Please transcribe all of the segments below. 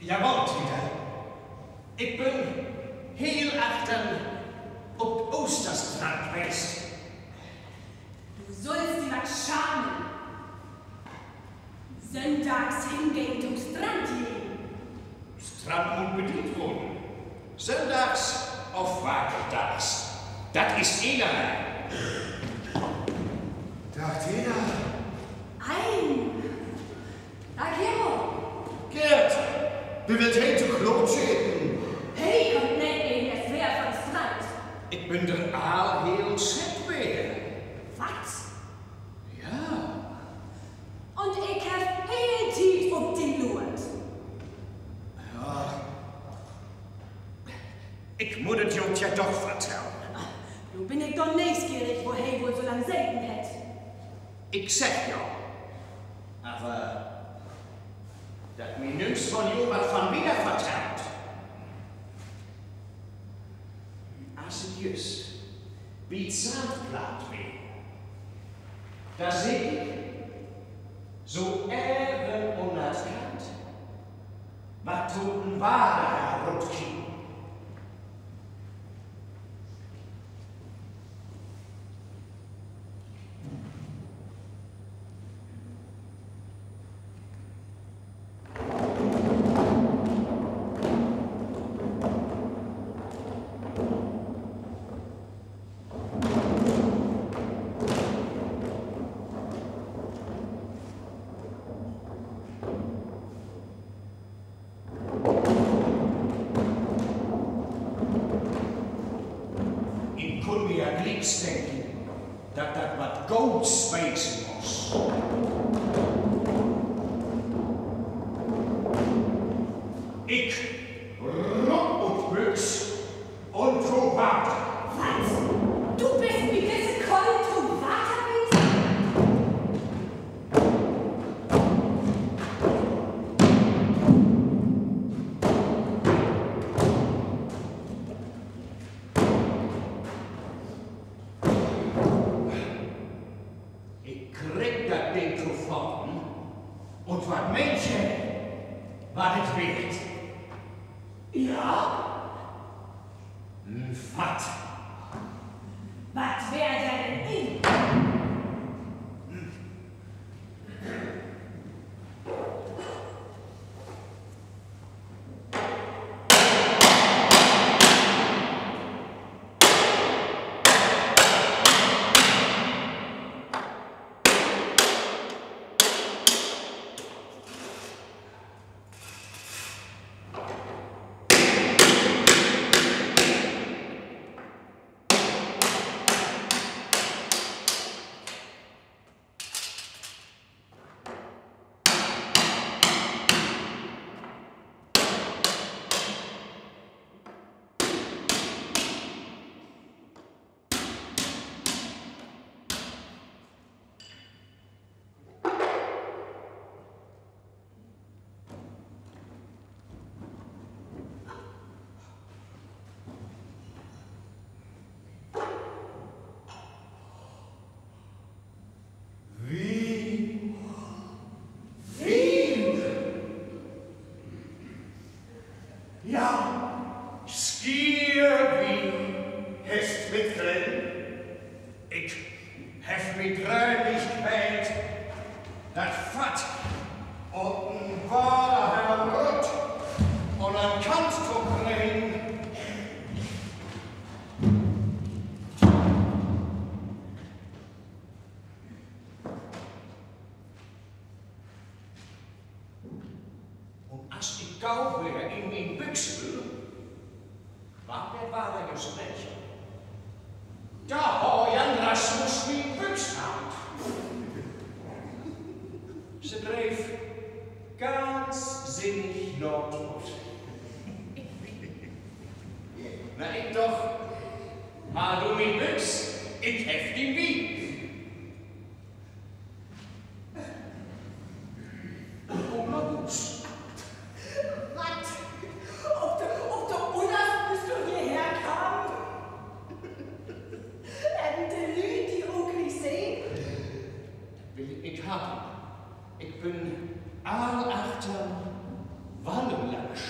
Jawohl, Tita. Ich bin heel achtern ob Osterstrand west. Du sollst dir was schamen. Sonntags hingehen zum Strand gehen. Strand moet bedient worden. Sonntags auf Watertags. Das ist einerlei. Tag, Tina. Ein. Tag, Gero. Gerd, du willst heen zu Klotschäden. Hey, kommt nicht in der Fähr vom Strand. Ich bin der Aal heel Zetbeer. Was? Ja. Und ich hab heel tief auf den Lurt. Ja. Ich muss es Jungs ja doch vertellen. Du bin ich doch neugierig, wo hey wohl so lang selten hätt. Ich sag ja. Aber dat mir nüms von Jobert von wieder vertraut. Als het just wie Zandplaat weer. Da seh ich, so even unerkannt, wat toten Ware herunterkriegen. Denken, dat dat wat Golds wezen muss. Ich ruck auf Büchs und tu Water. Was? Du bist wie diese Keule zum Water Und was Menschen, was es wird. Ja? Was? Was wär denn in? Als ik gauw weer in mijn buksel, wat dat waren gesprekken. Da hou Jan Rasmus mijn buks aan. Ze dreef ganz sinnig nordwärts. Na ik doch, maar du mijn buks, ik hef die wie. Ich bin aalachterm Wallenlach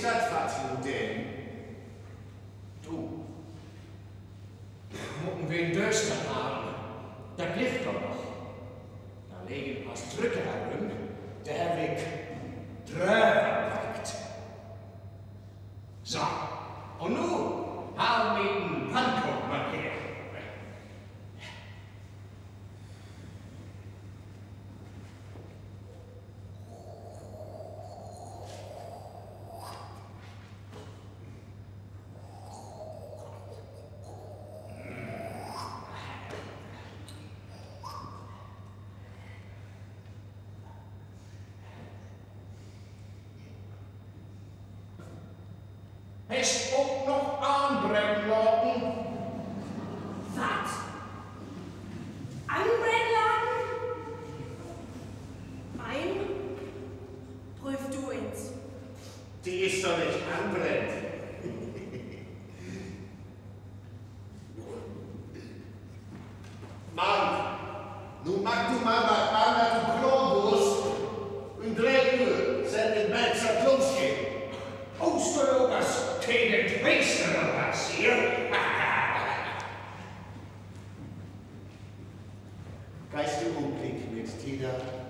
ist das, was du denn? Du. Mucken wir in Döstern haben. Da liegt doch noch. Da legen was Drücke herum, der Herr Weg drüber packt. So, und nun haben wir den Pannkuchen mal her. Hast auch noch anbrennen lassen? Was? Anbrennen lassen? Prüf du ins. Die ist doch nicht anbrennt. Mann, nun mach du mal was an, du Globus. Und 3 Uhr sind den Melzer losgehen. Osterlogers tegen Meesterogas hier. Geist du Umblick mit Tina?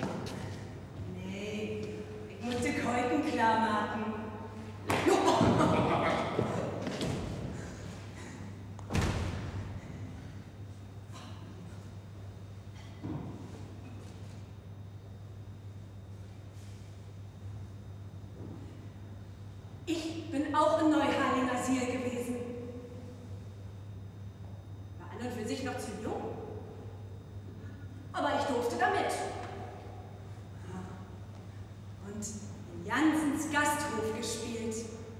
Nee, ich muss die Keuken klar machen. Ich bin auch in Neuharling-Asyl gewesen. War an und für sich noch zu jung. Aber ich durfte damit. Und in Jansens Gasthof gespielt.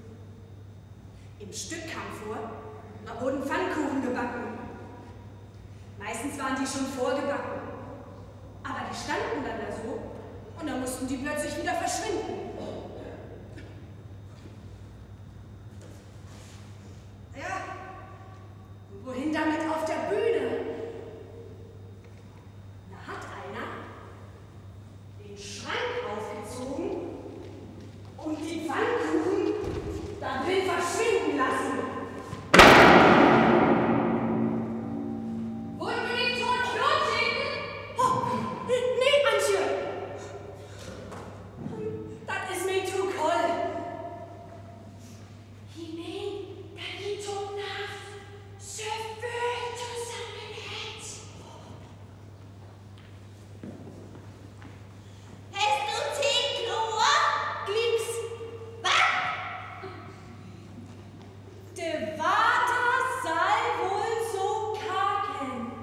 Im Stück kam vor, da wurden Pfannkuchen gebacken. Meistens waren die schon vorgebacken. Aber die standen dann da so und dann mussten die plötzlich wieder verschwinden. Ja, wohin damit auf der Bühne? Da hat einer den Schrank aufgezogen und die Pfannkuchen da drin verschwinden lassen. Wollen wir nicht zur Klo schicken? Oh, nee, Antje. Das ist mir zu kalt. Hinein, da liegt so nass, so viel zusammenhält. Hast du 10 Klo? Glicks. Was? Der Vater sei wohl so kaken.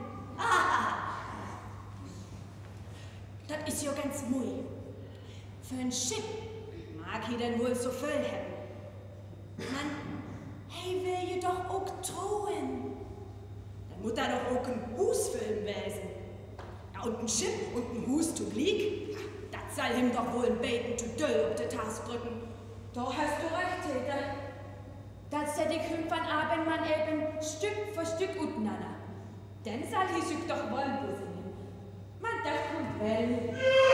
Das ist ja ganz mui. Für ein Schiff mag ich denn wohl so viel haben. Man, hey, will je doch auch trauen. Dann muss da doch auch ein Husfilm wesen. Ja, und ein Schiff und ein Hus zu Glieg, das soll ihm doch wohl ein Beten zu Döll auf die Tasse drücken. Da hast du recht, Täter. Das hätte ich irgendwann Abend man eben Stück für Stück untereinander. Dann soll ich sich doch wohl besingen. Man, das kommt well.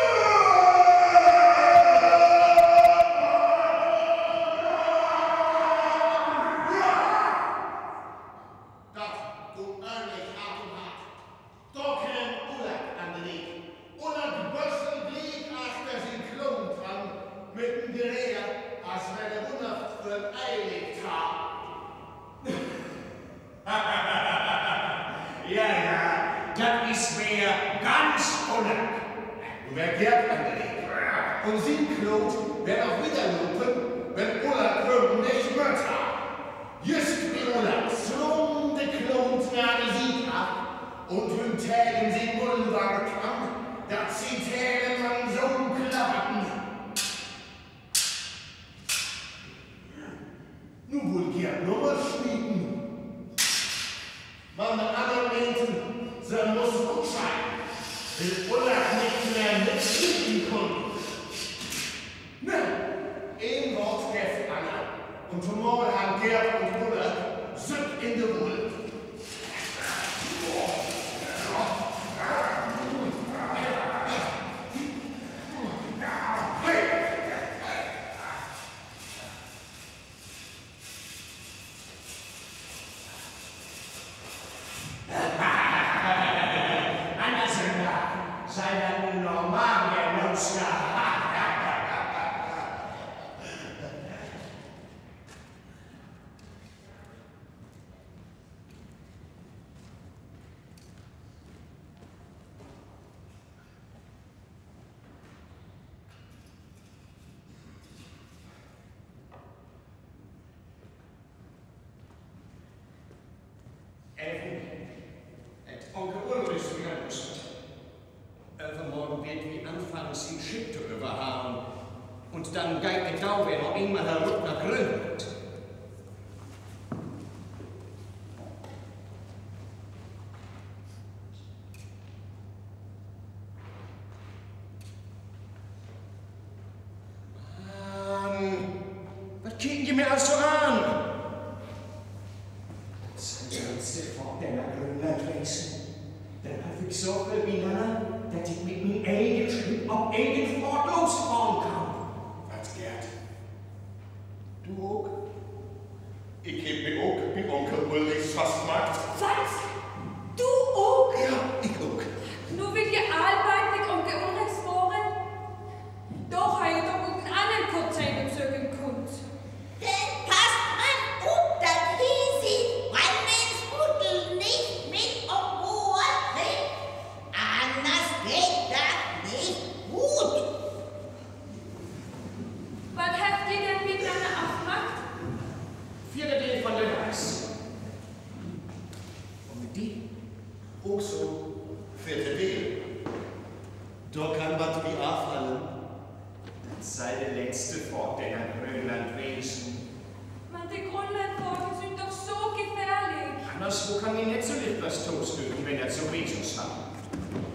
Und sie Klot werden auch wieder lupen, wenn Ulla Kröm nicht Mütter. Just wie Ulla zwung de Klot nach der Sieg ab und hun Tägen sie Mullwar kam, dass sie Tägen man so klapperten. Nun wohl gern Nummer schmieden. Man mit anderen meinten, sie muss gut sein, will Ulla nicht mehr mitschmieden können. Na, ein Wort trefft Anna. Und tomorrow haben Gerd und Buller sind in der Wohl. Und dann geht der Dauer noch immer herab nach Grönland. Was kicken die mir also an? Das ist der letzte Fahrt der nach Grönland reisen. Dann habe ich so viel miteinander, dass ich mit meinem eigenen Schritt auf eigenen Fahrt losfahren kann. Was, Gerd? Du auch? Ich heb mir auch mit Onkel Ulrichs fast gemacht. Was? Du auch? Ja, ich auch. Nur will ihr Arbeit mit Onkel Ulrichs fahren? Doch, habe ich doch einen anderen Kurzzeiten zögern können. Denn passt man auf, dass Hisi Brandmensmutter nicht mit auf Bord bringt. Anders geht das nicht gut. Was habt ihr denn miteinander aufgemacht? Vierter Teil von der Reise. Und mit die? Auch so. Vierte Deal. Da kann Batterie auffallen. Das sei der letzte Fahrt der nach Grönland reisen. Man, die Grönlandfahrten sind doch so gefährlich. Anderswo kann ich nicht so leicht was totstücken, wenn er so Resus hat.